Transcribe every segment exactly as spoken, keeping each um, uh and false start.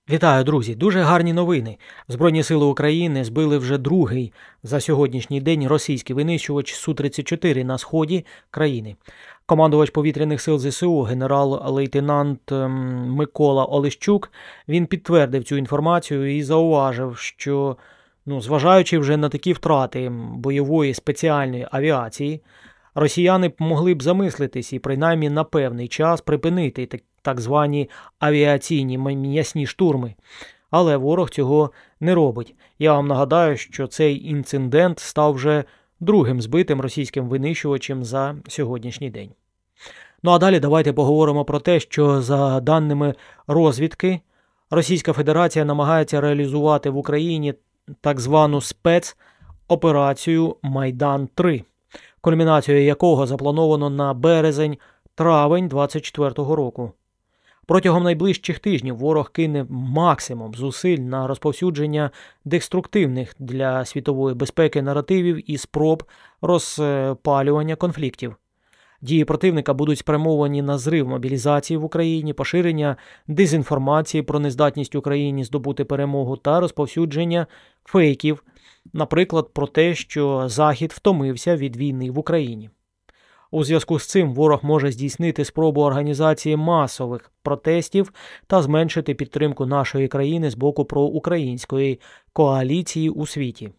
Вітаю, друзі! Дуже гарні новини. Збройні сили України збили вже другий за сьогоднішній день російський винищувач Су тридцять чотири на сході країни. Командувач повітряних сил Зе Се У генерал-лейтенант Микола Олещук, він підтвердив цю інформацію і зауважив, що, ну, зважаючи вже на такі втрати бойової спеціальної авіації, росіяни могли б замислитись і принаймні на певний час припинити так, так звані авіаційні м'ясні штурми. Але ворог цього не робить. Я вам нагадаю, що цей інцидент став вже другим збитим російським винищувачем за сьогоднішній день. Ну а далі давайте поговоримо про те, що за даними розвідки, Російська Федерація намагається реалізувати в Україні так звану спецоперацію Майдан три, кульмінацію якого заплановано на березень-травень двадцять четвертого року. Протягом найближчих тижнів ворог кине максимум зусиль на розповсюдження деструктивних для світової безпеки наративів і спроб розпалювання конфліктів. Дії противника будуть спрямовані на зрив мобілізації в Україні, поширення дезінформації про нездатність України здобути перемогу та розповсюдження фейків, наприклад, про те, що Захід втомився від війни в Україні. У зв'язку з цим ворог може здійснити спробу організації масових протестів та зменшити підтримку нашої країни з боку проукраїнської коаліції у світі.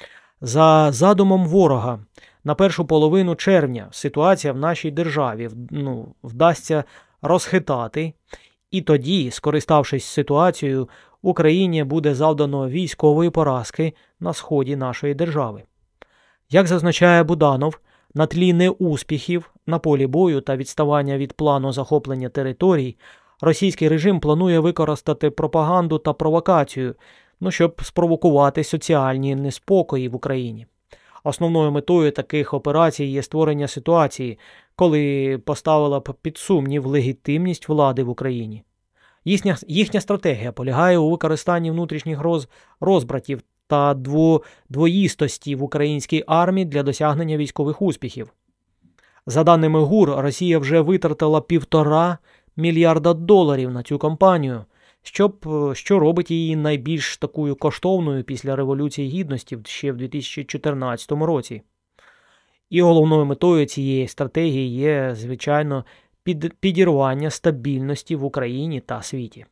За задумом ворога, на першу половину червня ситуація в нашій державі ну, вдасться розхитати, і тоді, скориставшись ситуацією, Україні буде завдано військової поразки на сході нашої держави. Як зазначає Буданов, на тлі неуспіхів на полі бою та відставання від плану захоплення територій, російський режим планує використати пропаганду та провокацію, ну, щоб спровокувати соціальні неспокої в Україні. Основною метою таких операцій є створення ситуації, коли поставила б під сумнів легітимність влади в Україні. Їхня, їхня стратегія полягає у використанні внутрішніх роз, розбратів та дво, двоїстості в українській армії для досягнення військових успіхів. За даними ГУР, Росія вже витратила півтора мільярда доларів на цю кампанію, щоб, що робить її найбільш такою коштовною після Революції Гідності ще в дві тисячі чотирнадцятому році. І головною метою цієї стратегії є, звичайно, під, підірвання стабільності в Україні та світі.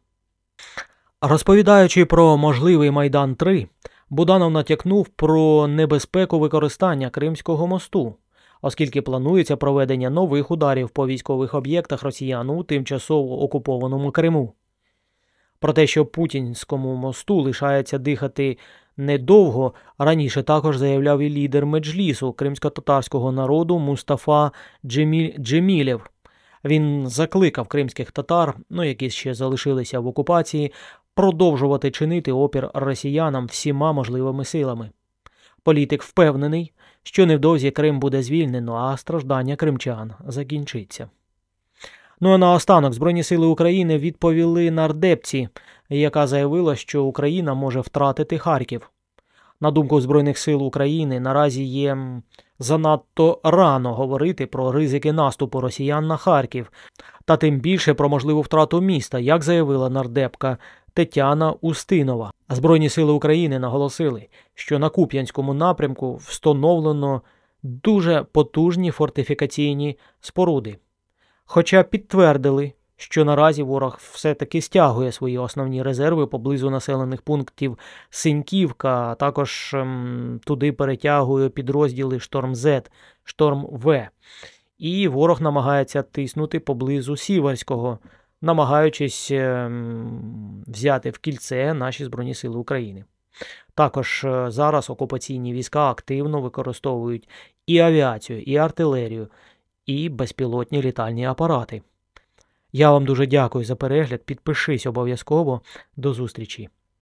Розповідаючи про можливий Майдан три, Буданов натякнув про небезпеку використання Кримського мосту, оскільки планується проведення нових ударів по військових об'єктах росіян у тимчасово окупованому Криму. Про те, що Путінському мосту лишається дихати недовго, раніше також заявляв і лідер Меджлісу кримсько-татарського народу Мустафа Джемілєв. Він закликав кримських татар, ну, які ще залишилися в окупації, продовжувати чинити опір росіянам всіма можливими силами. Політик впевнений, що невдовзі Крим буде звільнено, а страждання кримчан закінчиться. Ну а наостанок Збройні сили України відповіли нардепці, яка заявила, що Україна може втратити Харків. На думку Збройних сил України, наразі є занадто рано говорити про ризики наступу росіян на Харків, та тим більше про можливу втрату міста, як заявила нардепка Тетяна Устинова. Збройні сили України наголосили, що на Куп'янському напрямку встановлено дуже потужні фортифікаційні споруди. Хоча підтвердили, що наразі ворог все-таки стягує свої основні резерви поблизу населених пунктів Синьківка, а також ем, туди перетягує підрозділи Шторм-Зет, Шторм-В. І ворог намагається тиснути поблизу Сіверського, намагаючись ем, взяти в кільце наші Збройні сили України. Також е, зараз окупаційні війська активно використовують і авіацію, і артилерію, і безпілотні літальні апарати. Я вам дуже дякую за перегляд, підпишись обов'язково, до зустрічі.